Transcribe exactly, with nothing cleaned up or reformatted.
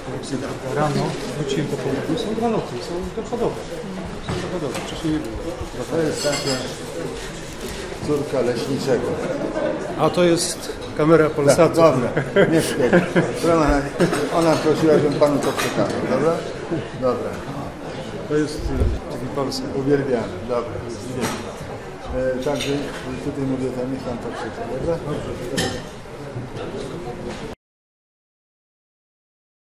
Rano wróciłem po południu, są dwa noty, są dochodowe. Są dochodowe, wcześniej nie było. To jest taka córka leśniczego. A to jest kamera Polsatu. Tak, dobra, nie wtedy. Ona, ona prosiła, żebym panu to przekazał, dobra? Dobra. To jest T V Polsat. Uwielbiamy, dobra. E, także tutaj mówię, to niech pan to przeczyta, dobra? Dobrze.